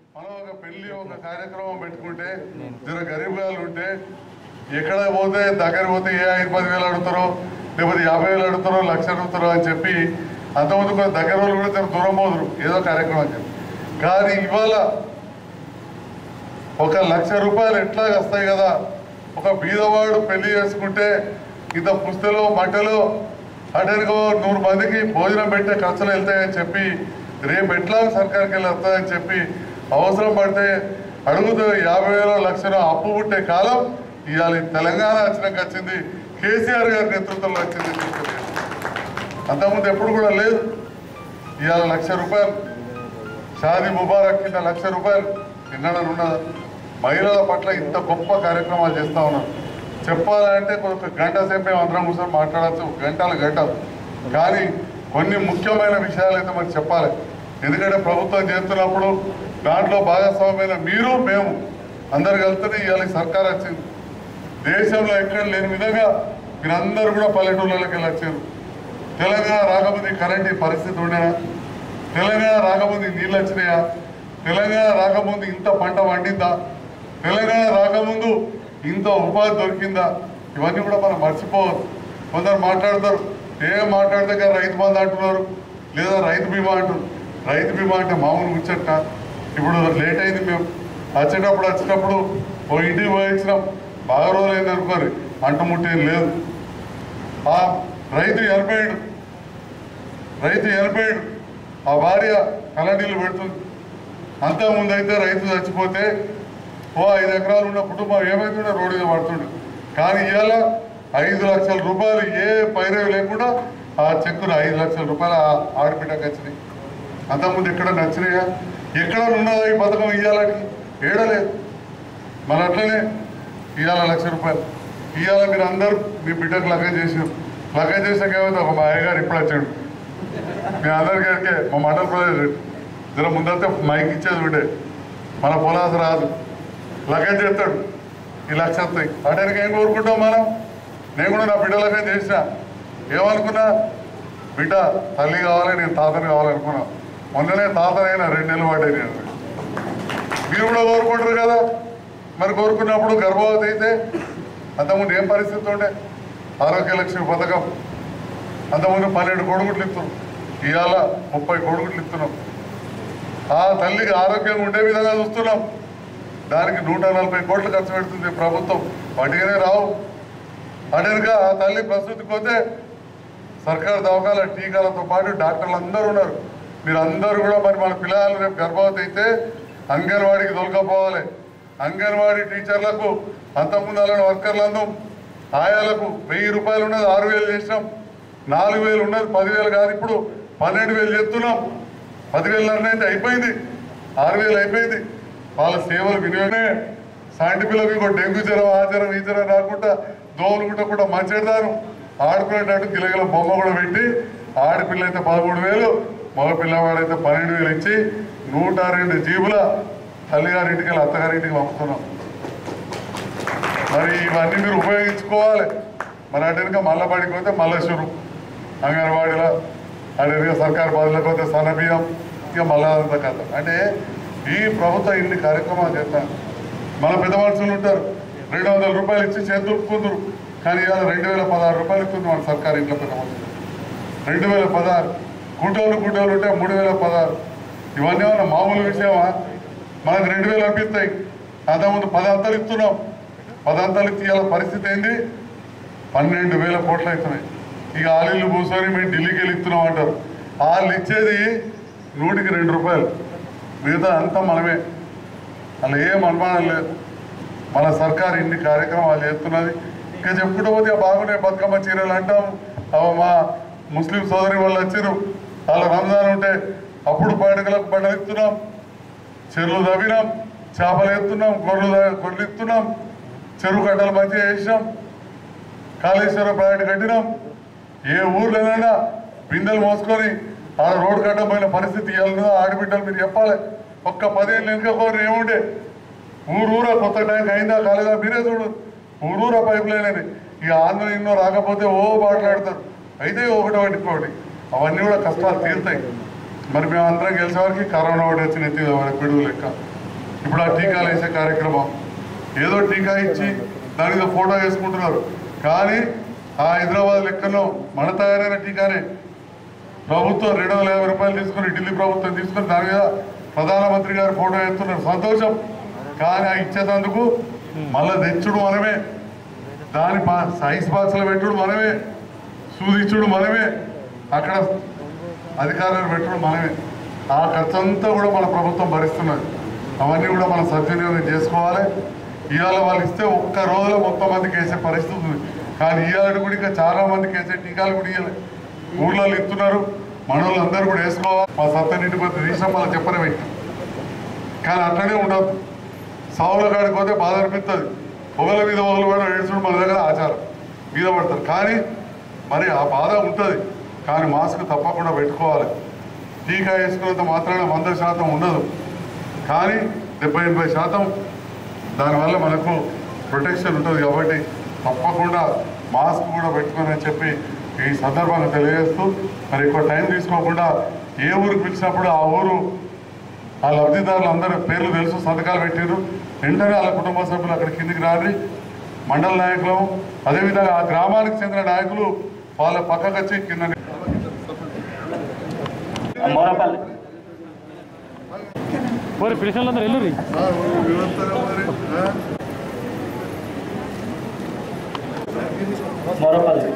మనం ఒక పెళ్లి ఒక కార్యక్రమం పెట్టుకుంటే జర గరీబులు ఉంటే ఎక్కడ పోతే దగ్గర పోతే ఏ 5-10 వేలు అడుగుతారో లేకపోతే 50,000 అడుగుతారో 1,00,000 అడుగుతారో అని చెప్పి అంతమంది కూడా దగ్గర వాళ్ళు కూడా జర దూరం పోదురు ఏదో కార్యక్రమం అని చెప్పి. కానీ ఇవాళ 1,00,000 రూపాయలు ఎట్లా వస్తాయి కదా. ఒక బీదవాడు పెళ్లి చేసుకుంటే ఇంత పుస్తలో మట్టలో అటెనుకో 100 మందికి భోజనం పెట్టే ఖర్చులు వెళ్తాయని చెప్పి రేపు ఎట్లా సర్కార్కి వెళ్ళి వస్తాయని చెప్పి అవసరం పడితే అడుగుతూ 50,000 1,00,000 అప్పు పుట్టే కాలం ఇవాళ తెలంగాణ వచ్చినాక వచ్చింది. కేసీఆర్ గారి నేతృత్వంలో వచ్చింది. అంతకుముందు ఎప్పుడు కూడా లేదు. ఇవాళ 1,00,000 రూపాయలు షాదీ ముబారక్ కింద 1,00,000 రూపాయలు ఎన్నడనున్న మహిళల పట్ల ఇంత గొప్ప కార్యక్రమాలు చేస్తూ ఉన్నారు. చెప్పాలంటే ఒక గంట సేపే అందరం కూర్చొని మాట్లాడచ్చు, గంటలు. కానీ కొన్ని ముఖ్యమైన విషయాలు అయితే మనకు చెప్పాలి. ఎందుకంటే ప్రభుత్వం చేస్తున్నప్పుడు దాంట్లో భాగస్వామ్యమైన మీరు మేము అందరు కలిస్తేనే ఇవాళ సర్కార్ వచ్చింది. దేశంలో ఎక్కడ లేని విధంగా మీరందరూ కూడా పల్లెటూళ్ళకి వెళ్ళి వచ్చారు. తెలంగాణ రాకముందు కరెంట్ పరిస్థితి ఉండేనా? తెలంగాణ రాకముందు నీళ్ళు వచ్చినాయా? తెలంగాణ రాకముందు ఇంత పంట వండిందా? తెలంగాణ రాకముందు ఇంత ఉపాధి దొరికిందా? ఇవన్నీ కూడా మనం మర్చిపోవద్దు. కొందరు మాట్లాడతారు, ఏం మాట్లాడితే కానీ రైతు బంధు అంటున్నారు, లేదా రైతు బీమా అంటున్నారు. రైతు బీమా అంటే మామూలు ముచ్చట. ఇప్పుడు లేట్ అయింది. మేము వచ్చినప్పుడు ఓ ఇంటికి పోయించినాం, బాగా రోజులు అయింది అనుకోని అంటుముట్టేం లేదు. ఆ రైతు చనిపోయాడు, ఆ భార్య కలనీళ్ళు పెడుతుంది. అంతకుముందు అయితే రైతు చచ్చిపోతే ఓ 5 ఎకరాలు ఉన్న కుటుంబం ఏమైతుండే రోడ్డుగా పడుతుండే. కానీ ఇవాళ 5 లక్షల రూపాయలు ఏ పైరవి లేకుండా ఆ చెక్కులు 5 లక్షల రూపాయలు ఆడబిడ్డకు వచ్చినాయి. అంతకుముందు ఎక్కడ నచ్చినాయా? ఎక్కడ ఉన్నదా ఈ పథకం? ఇవ్వాలని ఏడలేదు. మన అట్లనే ఇవాళ 1,00,000 రూపాయలు ఇవాళ మీరు అందరూ మీ బిడ్డకు లగ్గం చేసారు. లగ్గం చేసాక ఏమైతే ఒక మా అయ్యగారు ఇప్పుడు వచ్చాడు. మీ అందరికీ మా మండల ప్రదేశ్ జర ముందంతా మైక్ ఇచ్చేది ఉండే, మన పొలాస రాదు, లగ్గం చేస్తాడు, ఈ 1,00,000 వస్తాయి. అటెనక ఏం కోరుకుంటాం మనం? నేను కూడా నా బిడ్డ లగ్గం చేసిన ఏమనుకున్నా, బిడ్డ తల్లి కావాలి, నేను తాతని కావాలనుకున్నా. మొన్ననే తాతనైనా 2 నెలలు పడ్డాయి. నేను మీరు కూడా కోరుకుంటారు కదా. మరి కోరుకున్నప్పుడు గర్భవతి అయితే అంతకుముందు ఏం పరిస్థితి ఉండే? ఆరోగ్య లక్ష్మి పథకం అంతకుముందు 12 కోడిగుడ్లు ఇస్తున్నాం, ఇవాళ 30 కోడిగుడ్లు ఇస్తున్నాం. ఆ తల్లికి ఆరోగ్యంగా ఉండే విధంగా చూస్తున్నాం. దానికి 140 కోట్లు ఖర్చు పెడుతుంది ప్రభుత్వం. వాటికనే రావు. అటెనక ఆ తల్లి ప్రసూతికి పోతే సర్కారు దవాఖాన టీకాలతో పాటు డాక్టర్లు అందరూ ఉన్నారు. మీరు అందరూ కూడా మరి మన పిల్లలు రేపు గర్భవతి అయితే అంగన్వాడీకి దొరకపోవాలి. అంగన్వాడీ టీచర్లకు అంతకుముందు అలాంటి వర్కర్లందరూ ఆయాలకు 1,000 రూపాయలు ఉన్నది 6,000 చేసినాం. 4,000 ఉన్నది 10,000 కాదు, ఇప్పుడు 12,000 చేస్తున్నాం. 10,000 అయితే అయిపోయింది, 6,000 అయిపోయింది. వాళ్ళ సేవలు వినియోగమే. సాంటి పిల్లలకి ఇంకో డెంగ్యూ జ్వరం, ఆ జ్వరం, ఈ జ్వరం రాకుండా దోమలు కుట్టకుండా మంచిదారు ఆడుకునేటట్టు గిలగిల బొమ్మ కూడా పెట్టి ఆడపిల్ల అయితే 13,000, మగ పిల్లవాడైతే 12,000 ఇచ్చి 102 జీబుల తల్లిగారింటికి వెళ్ళి అత్తగారింటికి పంపుతున్నాం. మరి ఇవన్నీ మీరు ఉపయోగించుకోవాలి. మరి అటెనక మళ్ళా బడికి పోతే మళ్ళా షురు అంగన్వాడీలో, అటెనక సర్కారు బదులకు పోతే సన్నబియ్యం, ఇక మళ్ళా అంత కథ. అంటే ఈ ప్రభుత్వం ఇన్ని కార్యక్రమాలు చేస్తాను. మన పెద్ద మనుషులు ఉంటారు, 200 రూపాయలు ఇచ్చి చేతులుపుకుందరు. కానీ ఇవాళ 2,016 రూపాయలు ఇస్తుంది మన సర్కారు ఇంట్లో పెద్ద మనుషులు. 2,016 కుంటోళ్ళు ఉంటే 3,016. ఇవన్నీ ఏమన్నా మామూలు విషయమా? మనకు 2,000 అనిపిస్తాయి. అంతకుముందు 10 అంతలు ఇస్తున్నాం. 10 అంతలు ఇచ్చి ఇవాళ పరిస్థితి ఏంది? 12,000 కోట్లు అవుతున్నాయి. ఇక ఆలీళ్ళు కూర్చొని మేము ఢిల్లీకి వెళ్ళి ఇస్తున్నాం అంటారు. వాళ్ళు ఇచ్చేది 100కి 2 రూపాయలు, మిగతా అంతా మనమే. అలా ఏం అనుమానం లేదు. మన సర్కారు ఇన్ని కార్యక్రమాలు చేస్తున్నది. ఇంకా చెప్పుకుంటూ పోతే బాగున్నాయి. బతుకమ్మ చీరలు అంటాం. మా ముస్లిం సోదరి వాళ్ళు వచ్చారు, వాళ్ళ రంజాన్ ఉంటే అప్పుడు పండుగలకు పండుగ ఇస్తున్నాం, చెరువులు తవ్వినాం, చేపలు ఎత్తున్నాం, గొర్రెలు ఇస్తున్నాం, చెరువు కట్టలు మంచిగా వేసినాం, కాళేశ్వరం ప్రాజెక్టు కట్టినాం. ఏ ఊర్లోనైనా బిందెలు మోసుకొని ఆడ రోడ్డు కట్టబోయిన పరిస్థితి ఇవ్వాలన్నదో ఆడబిడ్డలు మీరు చెప్పాలి. ఒక్క 10 ఏళ్ళు వెనుకపోరు ఏముండే? ఊరూరా కొత్త ట్యాంక్ అయిందా కాలేదా మీరే చూడు. ఊరూరా పైప్ లైన్ అని ఇక ఆంధ్ర ఎన్నో రాకపోతే ఓ మాట్లాడతారు. అయితే ఒకటి అవన్నీ కూడా కష్టాలు తీరుతాయి. మరి మేము అందరం గెలిచేవారికి కరోనా ఒకటి వచ్చిన పిడుగు లెక్క ఇప్పుడు ఆ టీకాలు వేసే కార్యక్రమం ఏదో టీకా ఇచ్చి దానితో ఫోటో వేసుకుంటున్నారు. కానీ ఆ హైదరాబాద్ లెక్కలో మన తయారైన టీకానే ప్రభుత్వం 250 రూపాయలు తీసుకుని ఢిల్లీ ప్రభుత్వం తీసుకుని దాని మీద ప్రధానమంత్రి గారు ఫోటో వేస్తున్నారు, సంతోషం. కానీ ఆ ఇచ్చేటందుకు మళ్ళీ తెచ్చుడు మనమే, దాని సైజ్ బాక్స్లో పెట్టుడు మనమే, సూదిచ్చుడు మనమే, అక్కడ అధికారులు పెట్టుడు మనమే. ఆ ఖర్చంతా కూడా మన ప్రభుత్వం భరిస్తున్నది. అవన్నీ కూడా మనం సద్వినియోగం చేసుకోవాలి. ఇవాళ వాళ్ళు ఇస్తే ఒక్క రోజులో మొత్తం మందికి వేసే పరిస్థితి ఉంది. కానీ ఇవాళ కూడా ఇంకా చాలా మందికి వేసే టీకాలు కూడా ఇవ్వాలి. ఊళ్ళో ఇస్తున్నారు, మన వాళ్ళందరూ కూడా వేసుకోవాలి. మా సత్తనీటి పత్తి తీసినా మళ్ళీ చెప్పనే పెట్టి. కానీ అట్లనే ఉండదు. సావుల కాడికి పోతే బాధ అనిపిస్తుంది. పొగల మీద పొగలు కూడా ఏడ్చుడు మన దగ్గర ఆచారం, మీద పడతారు. కానీ మరి ఆ బాధ ఉంటుంది. కానీ మాస్క్ తప్పకుండా పెట్టుకోవాలి. టీకా వేసుకున్నంత మాత్రాన 100% ఉండదు, కానీ 70-80% దానివల్ల మనకు ప్రొటెక్షన్ ఉంటుంది. కాబట్టి తప్పకుండా మాస్క్ కూడా పెట్టుకోనని చెప్పి ఈ సందర్భంగా తెలియజేస్తూ, మరి ఎక్కువ టైం తీసుకోకుండా ఏ ఊరికి పిలిచినప్పుడు ఆ ఊరు ఆ లబ్ధిదారులు అందరూ పేర్లు తెలుసు, సంతకాలు పెట్టారు. వెంటనే వాళ్ళ కుటుంబ సభ్యులు అక్కడ కిందికి రాని మండల నాయకులు, అదేవిధంగా ఆ గ్రామానికి చెందిన నాయకులు వాళ్ళ పక్కకు వచ్చి కింద మోరపల్లి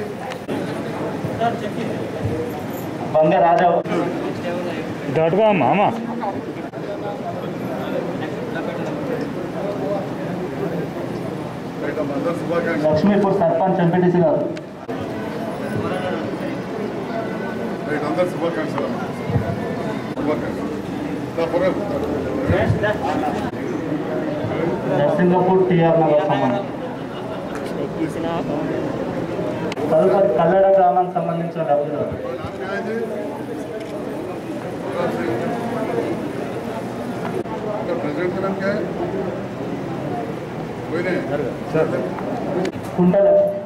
బంగ రాజా దటుగా మామ లక్ష్మీపూర్ సర్పంచ్ ఎంపీటీసీ గారు నర్సింగపూర్ టీఆర్ నగర్ సంబంధం తదుపరి కల్లెడ గ్రామానికి సంబంధించిన లబ్ధిదారు కుంటల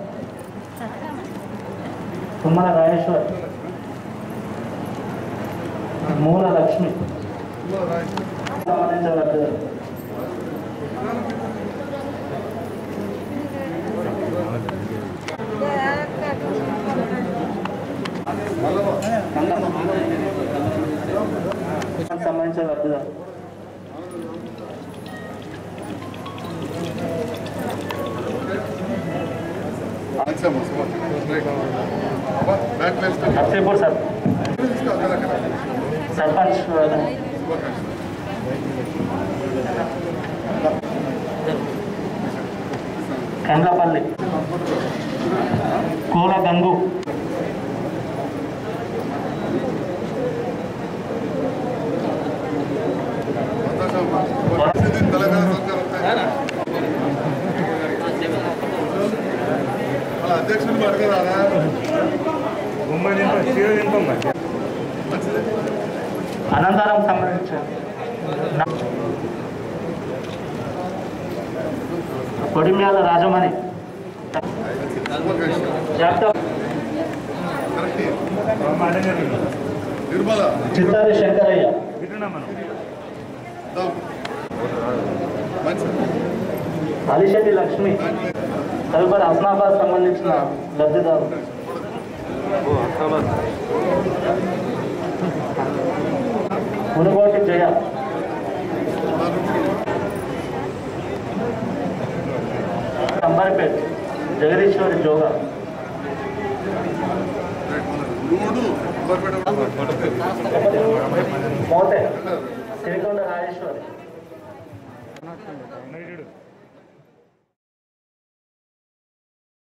తుమ్మల రాజేశ్వర్, మూల లక్ష్మి సంబంధించిన లబ్ధిదారు సంబంధించిన లబ్ధిదారు నర్సీపూర్ సర్పంచ్ కండ్లపల్లి కోల గంగు అధ్యక్షుడు అడగరారా అనంతరం సంబంధించిన కొడిమ్యాల రాజమణి చిత్తారి శంకరయ్య అలిశెట్టి లక్ష్మి తదుపరి హస్నాబాద్ సంబంధించిన లబ్ధిదారు మునుగోటి జయ కంబారిపేట్ జగదీశ్వరి జోగా మోతే సిరికొండ రాజేశ్వరి